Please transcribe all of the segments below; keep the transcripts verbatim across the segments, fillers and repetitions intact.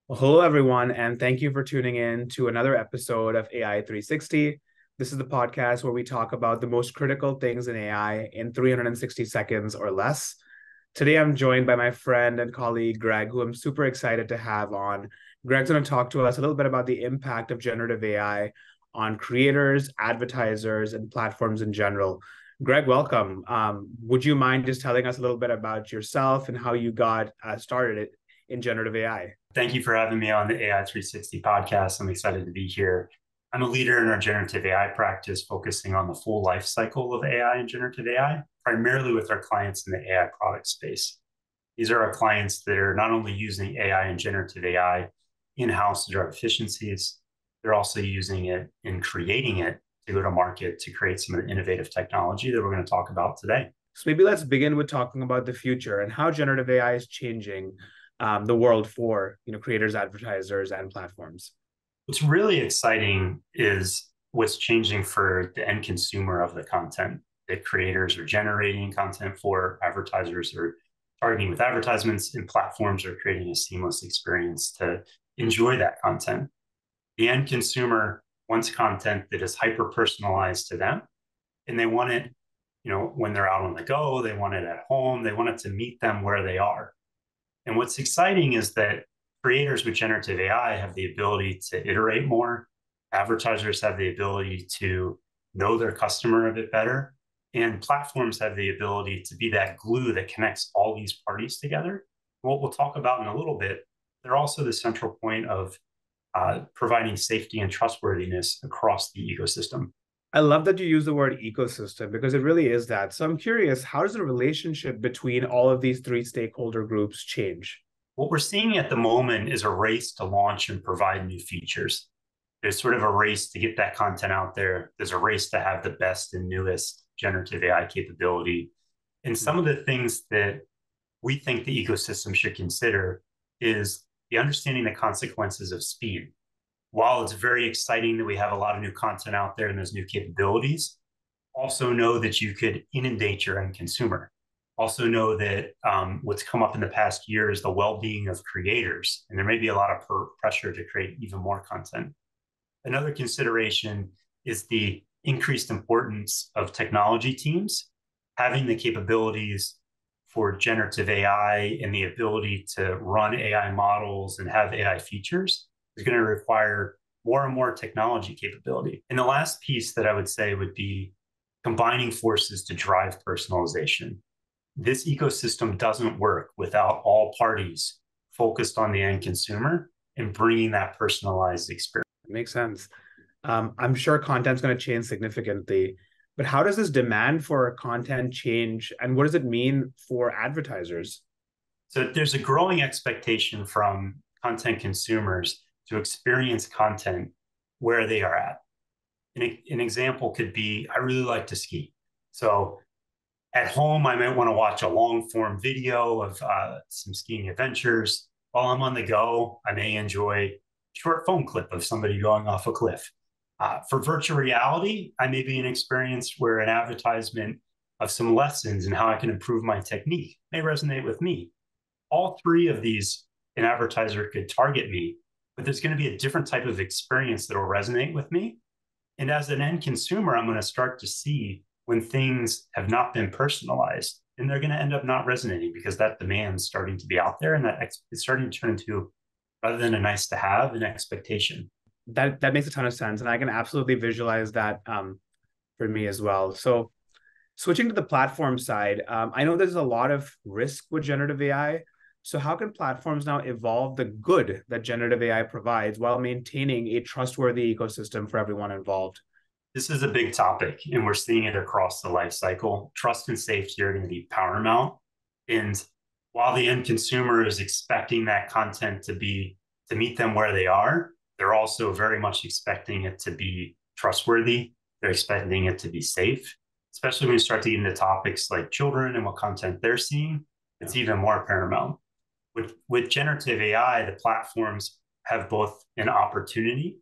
Well, hello, everyone, and thank you for tuning in to another episode of A I three sixty. This is the podcast where we talk about the most critical things in A I in three hundred sixty seconds or less. Today, I'm joined by my friend and colleague, Greg, who I'm super excited to have on. Greg's going to talk to us a little bit about the impact of generative A I on creators, advertisers, and platforms in general. Greg, welcome. Um, would you mind just telling us a little bit about yourself and how you got uh, started in generative A I? Thank you for having me on the A I three sixty podcast. I'm excited to be here. I'm a leader in our generative A I practice, focusing on the full life cycle of A I and generative A I, primarily with our clients in the A I product space. These are our clients that are not only using A I and generative A I in-house to drive efficiencies, they're also using it in creating it to go to market to create some of the innovative technology that we're going to talk about today. So maybe let's begin with talking about the future and how generative A I is changing um, the world for you know creators, advertisers, and platforms. What's really exciting is what's changing for the end consumer of the content that creators are generating content for, advertisers are targeting with advertisements, and platforms are creating a seamless experience to enjoy that content. The end consumer wants content that is hyper personalized to them, and they want it, you know, when they're out on the go, they want it at home, they want it to meet them where they are. And what's exciting is that creators with generative A I have the ability to iterate more. Advertisers have the ability to know their customer a bit better. And platforms have the ability to be that glue that connects all these parties together. What we'll talk about in a little bit, they're also the central point of uh, providing safety and trustworthiness across the ecosystem. I love that you use the word ecosystem because it really is that. So I'm curious, how does the relationship between all of these three stakeholder groups change? What we're seeing at the moment is a race to launch and provide new features. There's sort of a race to get that content out there. There's a race to have the best and newest generative A I capability. And some of the things that we think the ecosystem should consider is the understanding the consequences of speed. While it's very exciting that we have a lot of new content out there and those new capabilities, also know that you could inundate your end consumer. Also know that um, what's come up in the past year is the well-being of creators, and there may be a lot of per- pressure to create even more content. Another consideration is the increased importance of technology teams having the capabilities for generative A I and the ability to run A I models and have A I features is going to require more and more technology capability. And the last piece that I would say would be combining forces to drive personalization. This ecosystem doesn't work without all parties focused on the end consumer and bringing that personalized experience. It makes sense. Um, I'm sure content's going to change significantly, but how does this demand for content change, and what does it mean for advertisers? So there's a growing expectation from content consumers to experience content where they are at. An, an example could be, I really like to ski. So at home, I might want to watch a long form video of uh, some skiing adventures. While I'm on the go, I may enjoy a short phone clip of somebody going off a cliff. Uh, for virtual reality, I may be an experience where an advertisement of some lessons and how I can improve my technique may resonate with me. All three of these, an advertiser could target me, but there's going to be a different type of experience that will resonate with me. And as an end consumer, I'm going to start to see when things have not been personalized, and they're going to end up not resonating because that demand is starting to be out there, and that ex- it's starting to turn into, rather than a nice to have, an expectation. That that makes a ton of sense, and I can absolutely visualize that um, for me as well. So switching to the platform side, um, I know there's a lot of risk with generative A I. So how can platforms now evolve the good that generative A I provides while maintaining a trustworthy ecosystem for everyone involved? This is a big topic, and we're seeing it across the life cycle. Trust and safety are going to be paramount. And while the end consumer is expecting that content to be to meet them where they are, they're also very much expecting it to be trustworthy. They're expecting it to be safe, especially when you start to get into topics like children and what content they're seeing. It's even more paramount. With, with generative A I, the platforms have both an opportunity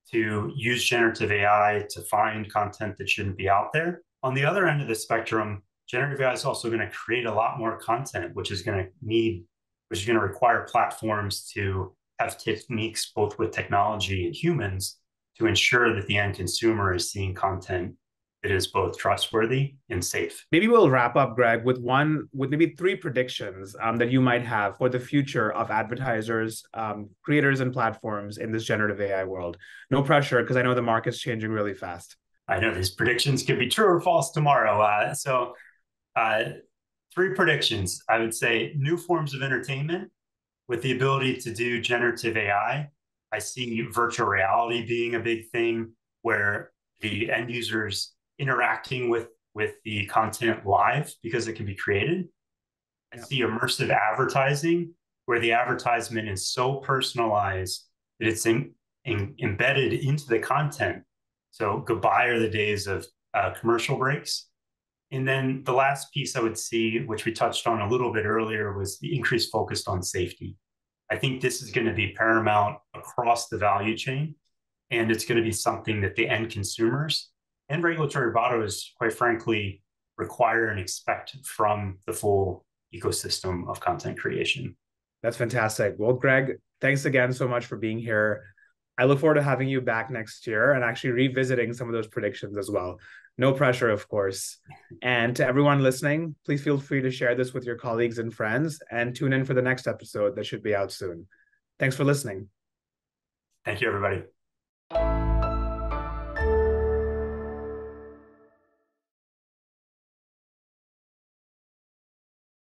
to use generative A I to find content that shouldn't be out there. On the other end of the spectrum, generative A I is also going to create a lot more content, which is going to need, which is going to require platforms to have techniques both with technology and humans to ensure that the end consumer is seeing content that is both trustworthy and safe. Maybe we'll wrap up, Greg, with one, with maybe three predictions um, that you might have for the future of advertisers, um, creators, and platforms in this generative A I world. No pressure, because I know the market's changing really fast. I know these predictions could be true or false tomorrow. Uh, so, uh, three predictions. I would say new forms of entertainment with the ability to do generative A I. I see virtual reality being a big thing where the end users interacting with, with the content live because it can be created. I Yep. see immersive advertising where the advertisement is so personalized that it's in, in, embedded into the content. So goodbye are the days of uh, commercial breaks. And then the last piece I would see, which we touched on a little bit earlier, was the increased focus on safety. I think this is going to be paramount across the value chain, and it's going to be something that the end consumers and regulatory bodies, quite frankly, require and expect from the full ecosystem of content creation. That's fantastic. Well, Greg, thanks again so much for being here. I look forward to having you back next year and actually revisiting some of those predictions as well. No pressure, of course. And to everyone listening, please feel free to share this with your colleagues and friends and tune in for the next episode that should be out soon. Thanks for listening. Thank you, everybody.